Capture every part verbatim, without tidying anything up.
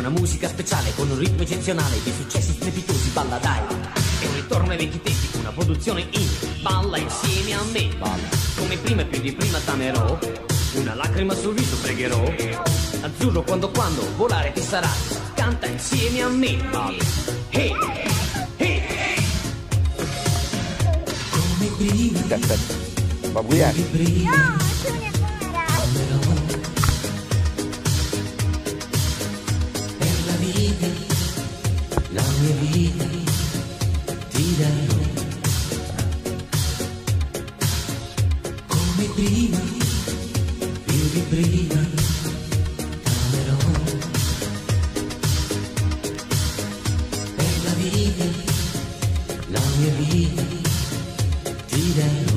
Una musica speciale con un ritmo eccezionale, di successi strepitosi, balla dai. È un ritorno ai vecchi tempi, una produzione indie. Balla insieme a me, balla. Come prima e più di prima t'amerò. Una lacrima sul viso pregherò. Azzurro quando quando volare ti sarà. Canta insieme a me, balla. Hey, hey, hey. Come prima. Aspetta, ma guidare? No, tu ne la mia vita ti darò come prima, più di prima t'amerò. Per la vita, la mia vita ti darò.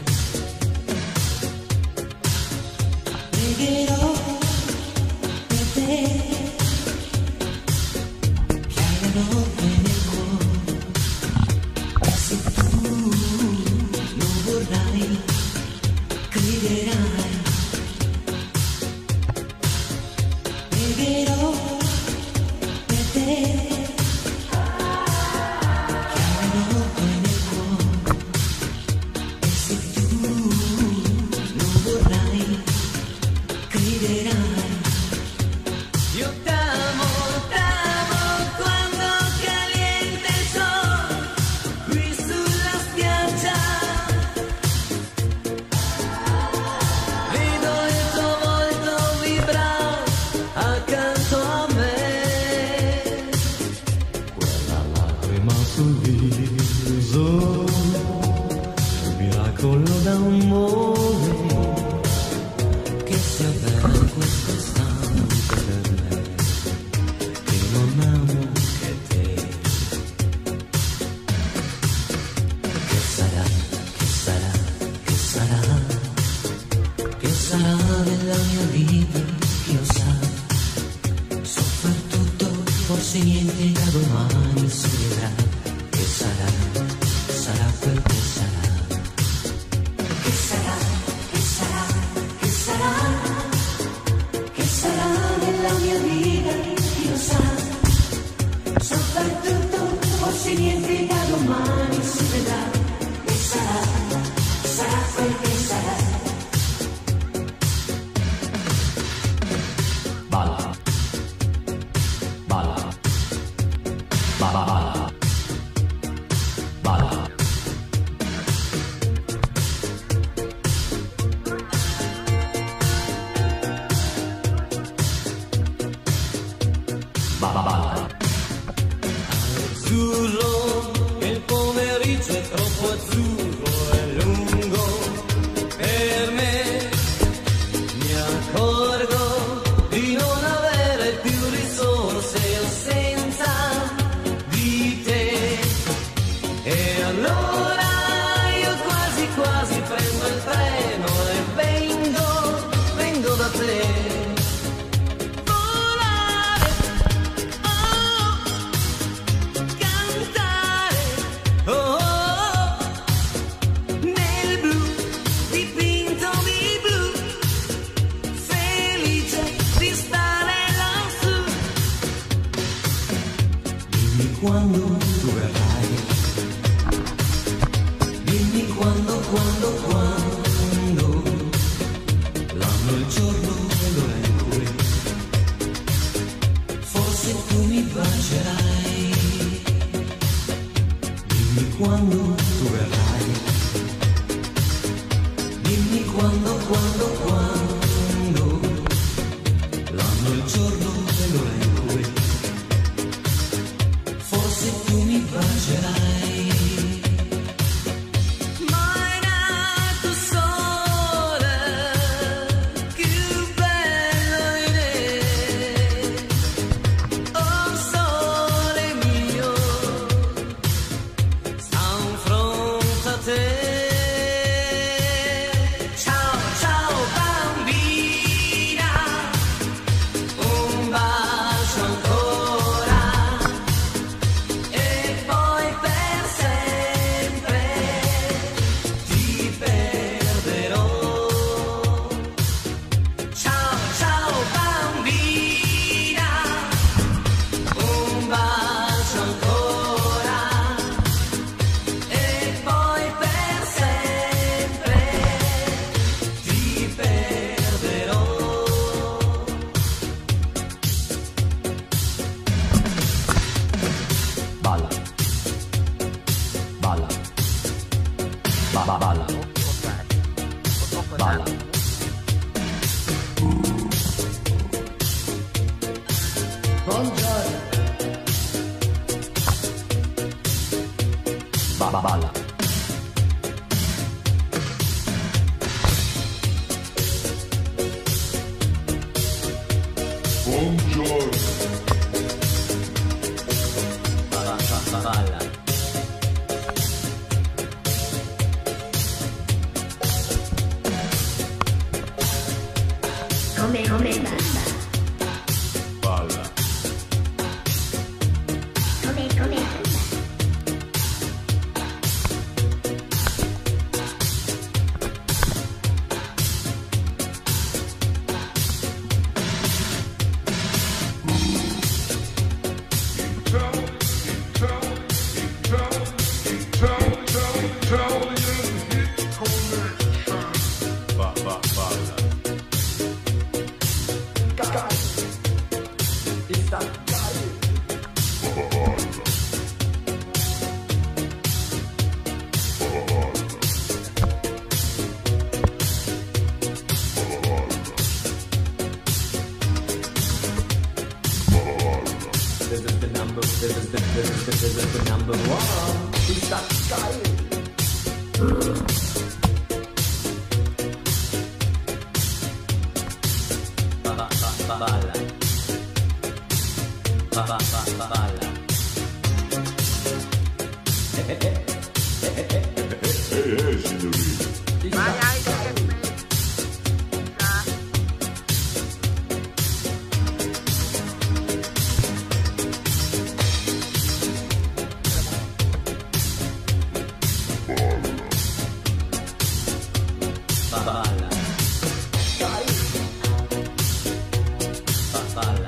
Pregherò per te. Ciao. balla. Buongiorno. Ba ba balla. Buongiorno. Ba ba ba balla. Come come balla. Balla. Come come balla. Ba ba balla. This is the number, this is the, this is the, this is the number one. It's that Ba ba ba ba balla. Ba ba ba ba balla. Eh eh eh eh eh eh. Ehi, ehi, signorina. Vai, vai, balla. Ba balla.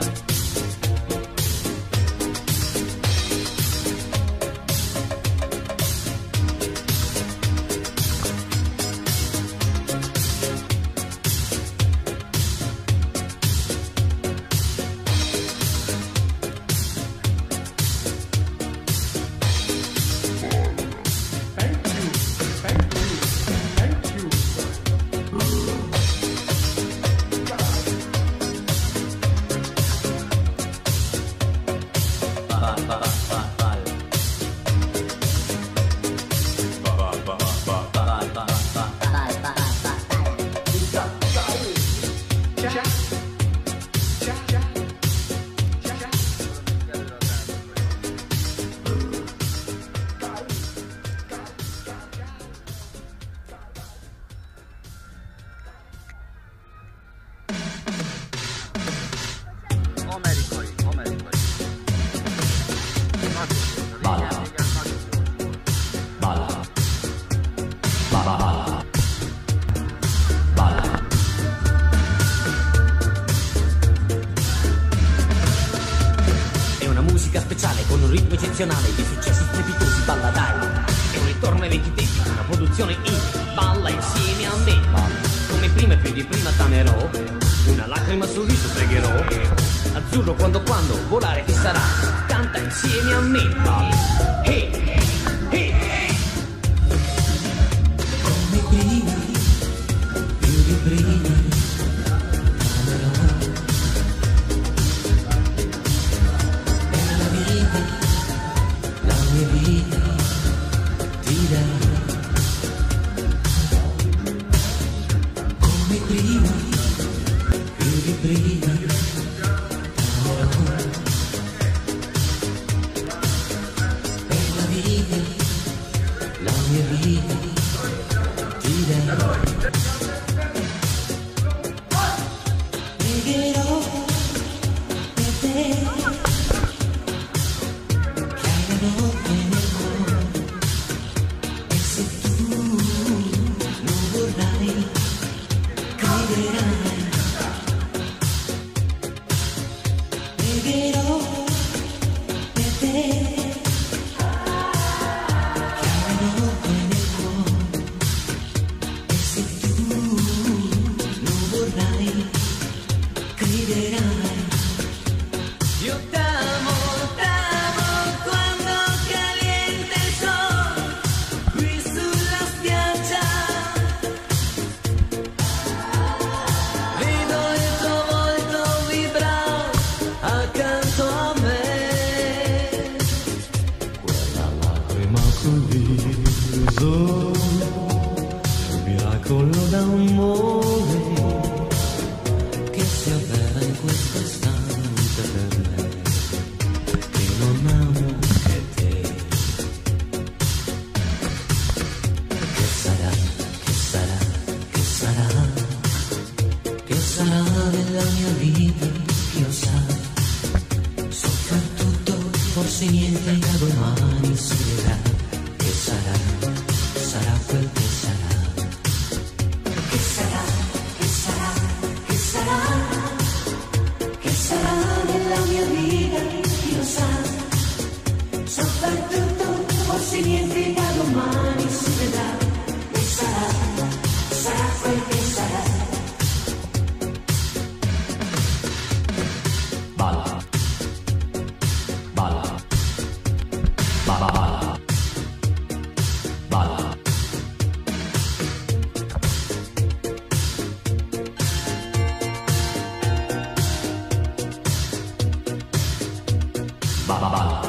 Eccezionale di successi strepitosi, balla dai. È un ritorno ai vecchi tempi, una produzione indie. Balla insieme a me, balla. Come prima e più di prima t'amerò. Una lacrima sul viso pregherò. Azzurro quando quando volare che sarà. Canta insieme a me, balla. Hey, hey, hey. Come prima, più di prima. Get Forse niente da domani si vedrà, che sarà, sarà quel che sarà. Che sarà, che sarà, che sarà, che sarà nella mia vita, chi lo sa. Soprattutto, forse niente da domani si vedrà, che sarà, sarà quel che sarà. Balla, balla, balla, balla. Balla, balla.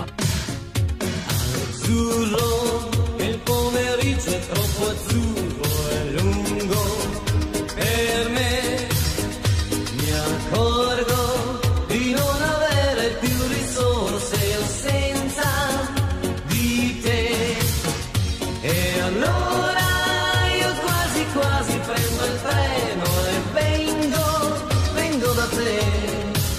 Azzurro, il pomeriggio è troppo azzurro e lungo per me. Mi accorgo di non avere più risorse io senza di te. E allora io quasi quasi prendo il treno e vengo, vengo da te.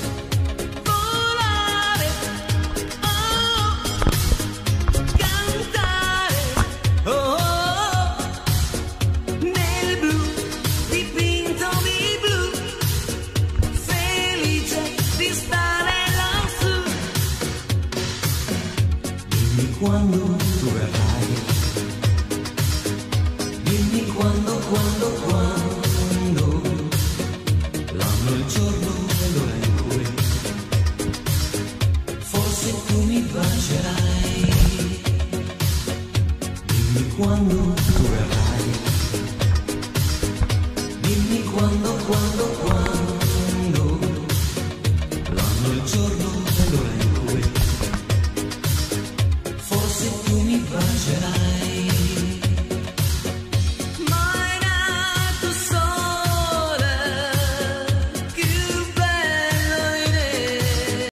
Quando tu verrai, dimmi quando, quando, quando, l'anno, il giorno e l'ora in cui forse tu mi bacerai. Dimmi quando tu verrai.